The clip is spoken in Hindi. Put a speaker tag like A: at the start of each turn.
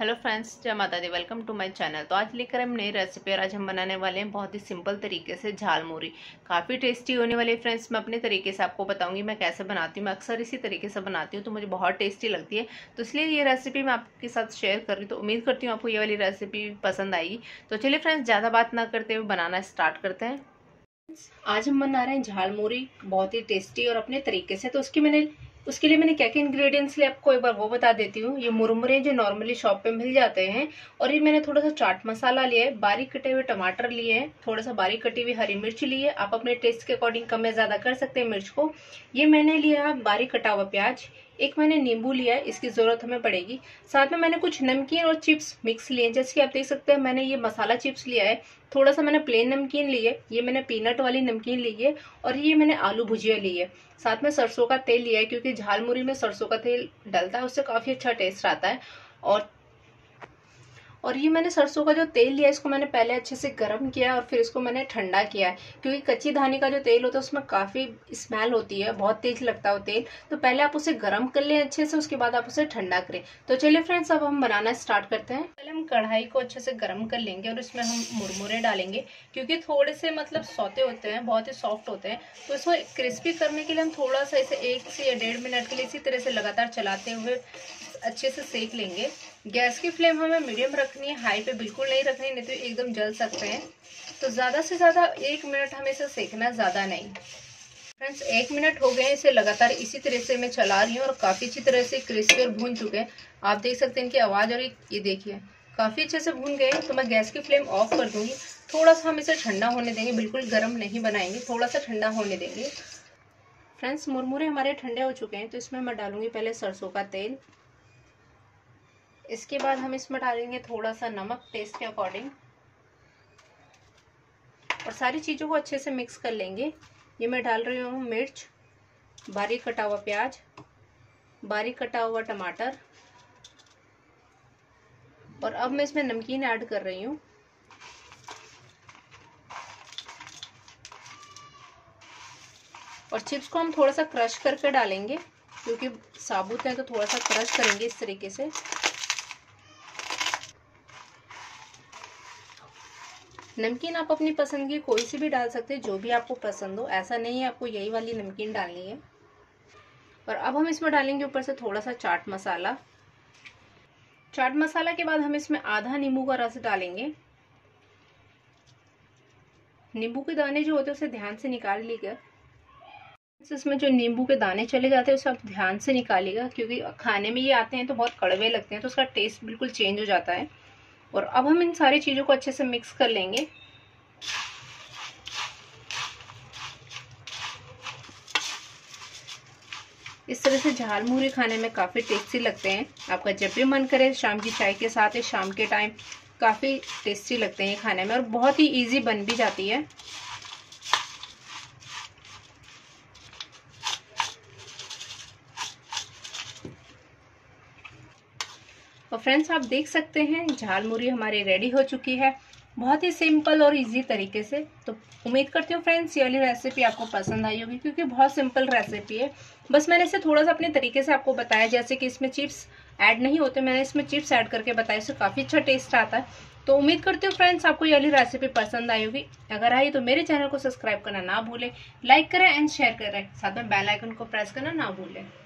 A: हेलो फ्रेंड्स, जय माता दी। Welcome to my channel. तो आज लेकर हम नई रेसिपी और आज हम बनाने वाले हैं बहुत ही सिंपल तरीके से झालमुरी। काफ़ी टेस्टी होने वाली है फ्रेंड्स। मैं अपने तरीके से आपको बताऊंगी मैं कैसे बनाती हूँ। मैं अक्सर इसी तरीके से बनाती हूँ तो मुझे बहुत टेस्टी लगती है, तो इसलिए ये रेसिपी मैं आपके साथ शेयर कर रही हूँ। तो उम्मीद करती हूँ आपको ये वाली रेसिपी पसंद आएगी। तो चलिए फ्रेंड्स, ज़्यादा बात ना करते हुए बनाना स्टार्ट करते हैं। आज हम बना रहे हैं झालमुरी बहुत ही टेस्टी और अपने तरीके से। तो उसके लिए मैंने क्या क्या इंग्रेडिएंट्स लिए आपको एक बार वो बता देती हूँ। ये मुरमुरे जो नॉर्मली शॉप पे मिल जाते हैं, और ये मैंने थोड़ा सा चाट मसाला लिया है, बारीक कटे हुए टमाटर लिए हैं, थोड़ा सा बारीक कटी हुई हरी मिर्च ली है। आप अपने टेस्ट के अकॉर्डिंग कम या ज्यादा कर सकते हैं मिर्च को। ये मैंने लिया बारीक कटा हुआ प्याज, एक मैंने नींबू लिया है, इसकी जरूरत हमें पड़ेगी। साथ में मैंने कुछ नमकीन और चिप्स मिक्स लिए, जैसे कि आप देख सकते हैं मैंने ये मसाला चिप्स लिया है, थोड़ा सा मैंने प्लेन नमकीन ली है, ये मैंने पीनट वाली नमकीन ली है, और ये मैंने आलू भुजिया ली है। साथ में सरसों का तेल लिया है, क्योंकि झालमुरी में सरसों का तेल डलता है, उससे काफी अच्छा टेस्ट आता है। और ये मैंने सरसों का जो तेल लिया, इसको मैंने पहले अच्छे से गर्म किया और फिर इसको मैंने ठंडा किया है, क्योंकि कच्ची धानी का जो तेल होता है उसमें काफी स्मेल होती है, बहुत तेज लगता है वो तेल। तो पहले आप उसे गर्म कर लें अच्छे से, उसके बाद आप उसे ठंडा करें। तो चलिए फ्रेंड्स, अब हम बनाना स्टार्ट करते हैं। पहले हम कढ़ाई को अच्छे से गर्म कर लेंगे और इसमें हम मुरमुरे डालेंगे, क्योंकि थोड़े से सौते होते हैं, बहुत ही सॉफ्ट होते हैं। तो इसको क्रिस्पी करने के लिए हम थोड़ा सा इसे 1 से या 1.5 मिनट के लिए इसी तरह से लगातार चलाते हुए अच्छे से सेक लेंगे। गैस की फ्लेम हमें मीडियम रखनी है, हाई पे बिल्कुल नहीं रखनी, नहीं तो एकदम जल सकते हैं। तो ज्यादा से ज्यादा 1 मिनट हमें इसे सेकना, ज्यादा नहीं। फ्रेंड्स, 1 मिनट हो गए इसे लगातार इसी तरह से मैं चला रही हूँ, और काफी अच्छी तरह से क्रिस्पी और भून चुके हैं। आप देख सकते हैं इनकी आवाज, और ये देखिए काफी अच्छे से भून गए। तो मैं गैस की फ्लेम ऑफ कर दूंगी। थोड़ा सा हम इसे ठंडा होने देंगे, बिल्कुल गर्म नहीं बनाएंगे, थोड़ा सा ठंडा होने देंगे। फ्रेंड्स, मुरमुरे हमारे ठंडे हो चुके हैं, तो इसमें मैं डालूंगी पहले सरसों का तेल। इसके बाद हम इसमें डालेंगे थोड़ा सा नमक टेस्ट के अकॉर्डिंग, और सारी चीजों को अच्छे से मिक्स कर लेंगे। ये मैं डाल रही हूँ मिर्च, बारीक कटा हुआ प्याज, बारीक कटा हुआ टमाटर, और अब मैं इसमें नमकीन ऐड कर रही हूँ। और चिप्स को हम थोड़ा सा क्रश करके डालेंगे, क्योंकि साबुत है तो थोड़ा सा क्रश करेंगे इस तरीके से। नमकीन आप अपनी पसंद की कोई सी भी डाल सकते हैं, जो भी आपको पसंद हो, ऐसा नहीं है आपको यही वाली नमकीन डालनी है। और अब हम इसमें डालेंगे ऊपर से थोड़ा सा चाट मसाला। चाट मसाला के बाद हम इसमें आधा नींबू का रस डालेंगे। नींबू के दाने जो होते हैं उसे ध्यान से निकाल लीजिएगा। इसमें जो नींबू के दाने चले जाते हैं उसे आप ध्यान से निकालिएगा, क्योंकि खाने में ये आते हैं तो बहुत कड़वे लगते हैं, तो उसका टेस्ट बिल्कुल चेंज हो जाता है। और अब हम इन सारी चीजों को अच्छे से मिक्स कर लेंगे। इस तरह से झालमुरी खाने में काफी टेस्टी लगते हैं। आपका जब भी मन करे शाम की चाय के साथ या शाम के टाइम, काफी टेस्टी लगते हैं खाने में, और बहुत ही इजी बन भी जाती है। और फ्रेंड्स, आप देख सकते हैं झालमुरी हमारी रेडी हो चुकी है, बहुत ही सिंपल और इजी तरीके से। तो उम्मीद करती हूँ फ्रेंड्स ये वाली रेसिपी आपको पसंद आई होगी, क्योंकि बहुत सिंपल रेसिपी है। बस मैंने इसे थोड़ा सा अपने तरीके से आपको बताया, जैसे कि इसमें चिप्स ऐड नहीं होते, मैंने इसमें चिप्स ऐड करके बताया, इससे काफी अच्छा टेस्ट आता है। तो उम्मीद करती हूँ फ्रेंड्स आपको ये वाली रेसिपी पसंद आई होगी। अगर आई तो मेरे चैनल को सब्सक्राइब करना ना भूलें, लाइक करें एंड शेयर करें, साथ में बेल आइकन को प्रेस करना ना भूलें।